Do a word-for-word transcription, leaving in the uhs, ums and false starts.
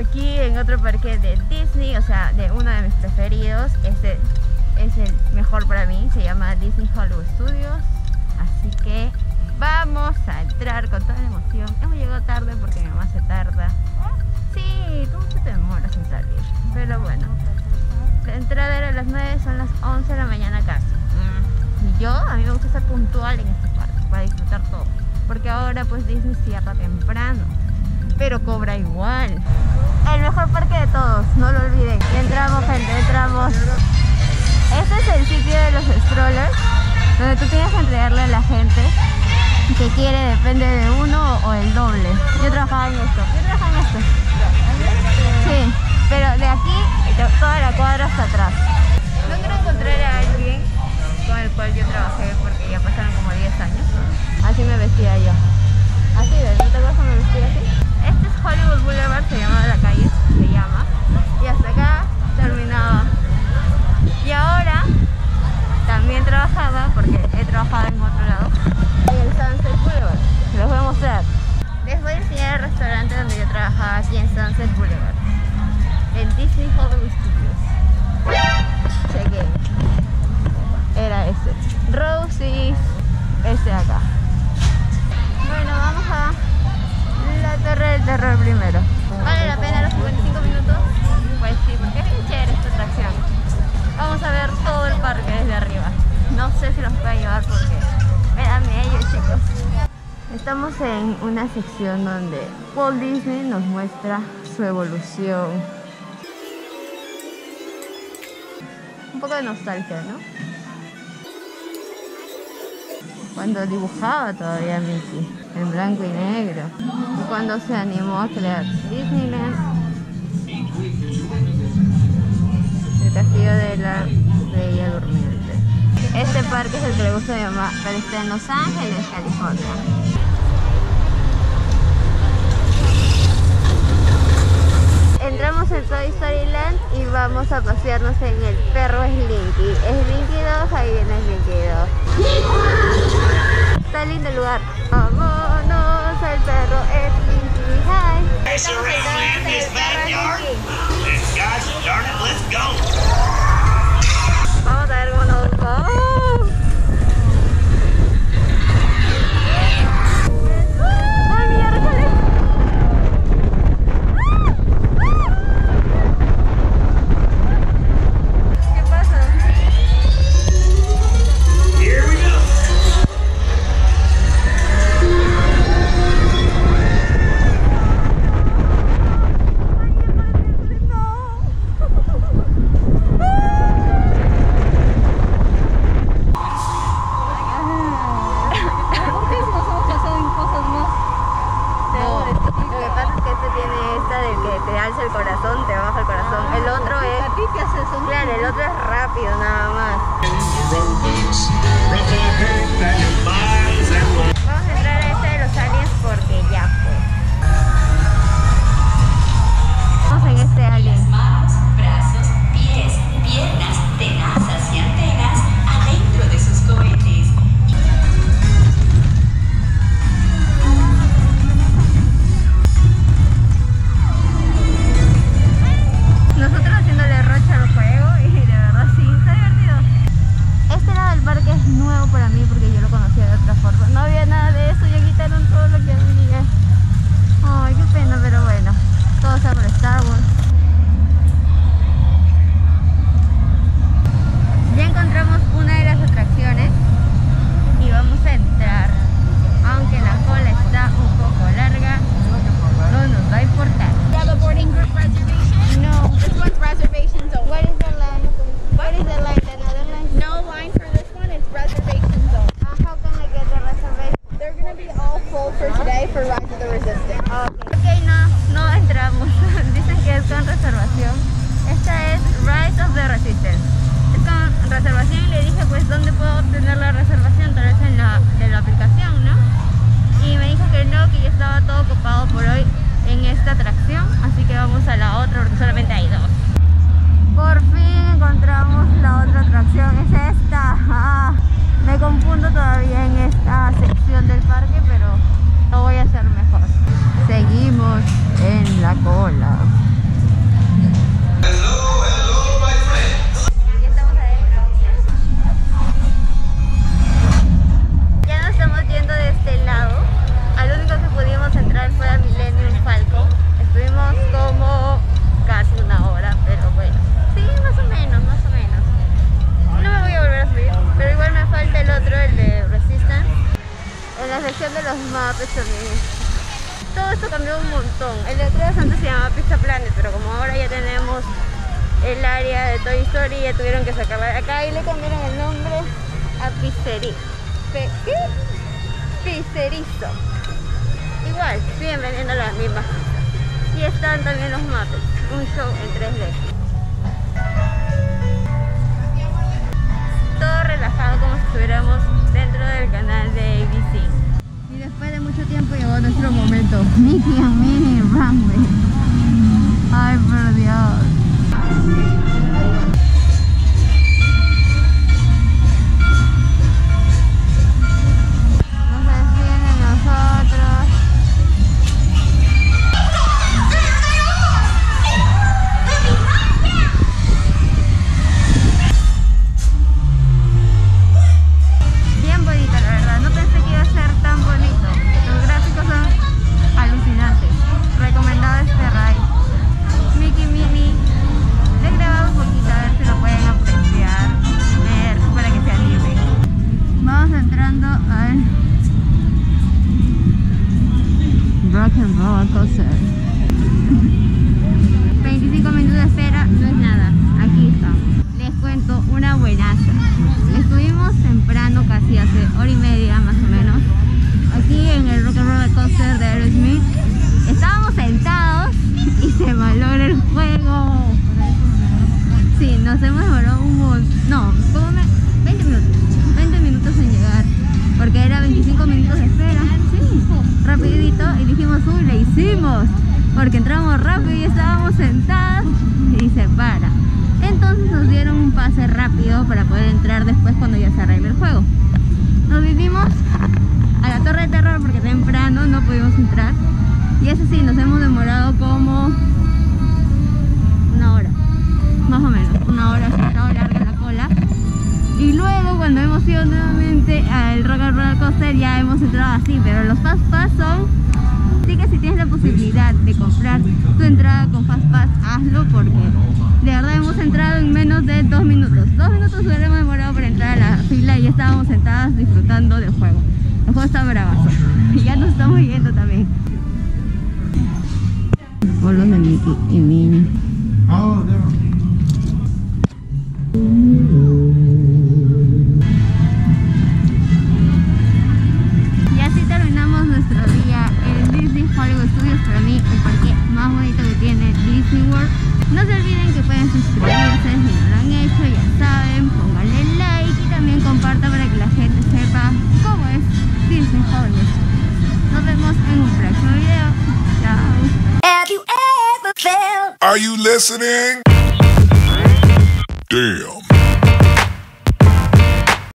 aquí en otro parque de Disney, o sea, de uno de mis preferidos. Este es el mejor para mí, se llama Disney Hollywood Studios. Así que vamos a entrar con toda la emoción. Hemos llegado tarde porque mi mamá se tarda. Sí, ¿cómo que te demoras en salir? Pero bueno, la entrada era a las nueve, son las once de la mañana casi. Y yo, a mí me gusta estar puntual en este parque para disfrutar todo, porque ahora pues Disney cierra temprano, pero cobra igual. El mejor parque de todos, no lo olviden. Entramos, gente, entramos. Este es el sitio de los strollers, donde tú tienes que entregarle a la gente que quiere, depende de uno o el doble. Yo trabajaba en esto, yo trabajaba en esto. Sí, pero de aquí, toda la cuadra hasta atrás. No quiero encontrar a alguien con el cual yo trabajé porque ya pasaron como diez años. Así me vestía yo. Así, ¿no te acuerdas cómo me vestía así? Este es Hollywood Boulevard, se llama la calle, se llama. Y hasta acá terminaba. Y ahora también trabajaba, porque he trabajado en otro lado, en el Sunset Boulevard. Se los voy a mostrar. Les voy a enseñar el restaurante donde yo trabajaba aquí en Sunset Boulevard, en Disney Hollywood Studios. Chequen. Era este. Rosie's, este de acá. Bueno, vamos a la Torre del Terror primero. ¿Vale la pena los cincuenta y cinco minutos? Pues sí, porque es bien chévere esta atracción. Vamos a ver todo el parque desde arriba. No sé si los puedo llevar porque me da miedo, chicos. Estamos en una sección donde Walt Disney nos muestra su evolución. Un poco de nostalgia, ¿no? Cuando dibujaba todavía Mickey en blanco y negro, y cuando se animó a crear Disneyland, el castillo de la Bella Durmiente. Este parque es el que le gusta a mi mamá, pero está en Los Ángeles, California. Entramos en Toy Story Land y vamos a pasearnos en el perro Slinky. Slinky dos, ahí viene Slinky dos. Está lindo el lugar. Vámonos al perro Slinky. Hi. Estamos en el perro Slinky. Vamos a ver cómo nos va. El corazón, te baja el corazón. El otro es, claro, el otro es rápido nada más. Vamos a entrar a este de los aliens porque ya fue. Vamos en este alien. Manos, brazos, pies, piernas, tenazas y antenas adentro de sus cohetes. Nosotros haciéndole rocha al juego y de verdad sí, está divertido. Este lado del parque es nuevo para mí porque yo lo conocía de otra forma. No había nada de eso, ya quitaron todo lo que había. Ay, qué pena, pero bueno. Todo está por Star Wars. Ya encontramos una de las atracciones y vamos a entrar. Aunque la cola está un poco larga, no nos va a importar. No, This one's reservations only. what is the line? What is the line? Another line? No line for this one, it's reservations only. Uh, how can I get the reservation? They're going to be all full for today for Rise of the Resistance. Okay. Ok, no, no entramos. Dicen que es con reservación. Esta es Rise of the Resistance. Es con reservación y le dije pues ¿dónde puedo obtener la reservación? Tal vez en la, de la aplicación, ¿no? Y me dijo que no, que ya estaba todo ocupado por hoy en esta atracción, así que vamos a la otra porque solamente hay dos. Por fin encontramos la otra atracción, es esta. Ah, me confundo todavía en esta sección del parque, pero lo voy a hacer mejor. Seguimos en la cola. la sección de los Muppets también. Todo esto cambió un montón. El de atrás antes se llamaba Pizza Planet, pero como ahora ya tenemos el área de Toy Story, ya tuvieron que sacarla de acá y le cambiaron el nombre a Pizzerí. ¿Qué? Pizzerizo. Igual, siguen vendiendo las mismas cosas. Y están también los Muppets, un show en tres D. Todo relajado como si estuviéramos dentro del canal de A B C. Y después de mucho tiempo llegó nuestro momento. Mickey and Minnie Runway. Ay, por Dios. veinticinco minutos de espera, no es nada. Aquí estamos. Les cuento una buenaza. Estuvimos temprano, casi hace hora y media más o menos, aquí en el Rock and Roller Coaster de Aerosmith. Estábamos sentados y se malogra el juego. Sí, nos hemos demorado un montón. No, como veinte minutos. veinte minutos en llegar. Porque era veinticinco minutos de espera. Sí, rapidito. Y dijimos, uy, le hicimos. Porque entramos rápido y estábamos sentados y se para. Entonces nos dieron un pase rápido para poder entrar después cuando ya se arregle el juego. Nos vinimos a la Torre de Terror porque temprano no pudimos entrar. Y eso sí, nos hemos demorado como una hora. Más o menos, una hora, se ha estado larga la cola. Y luego cuando hemos ido nuevamente al Rock and Roller Coaster ya hemos entrado así, pero los Fast Pass son... Así que si tienes la posibilidad de comprar tu entrada con Fast Pass, hazlo porque de verdad hemos entrado en menos de dos minutos. Dos minutos hubiéramos demorado para entrar a la fila y ya estábamos sentadas disfrutando del juego. El juego está bravazo. Y ya nos estamos yendo también. Bolos de Mickey y Minnie. Oh, there. Y así terminamos nuestro día en Disney Hollywood Studios. Para mí el parque más bonito que tiene Disney World. No se olviden que pueden suscribirse si no lo han hecho, ya saben, pónganle like y también compartan para que la gente sepa cómo es Disney Hollywood. Nos vemos en un próximo video. Chao. Have you ever felt? Are you listening? Damn.